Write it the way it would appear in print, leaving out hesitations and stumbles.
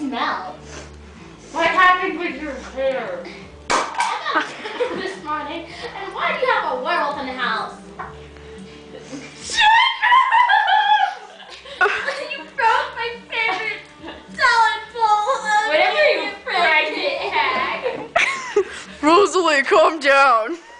smell? What happened with your hair? I got this morning, and why do you have a werewolf in the house? You broke my favorite salad bowl. Whatever you pregnant hag. Rosalie, calm down.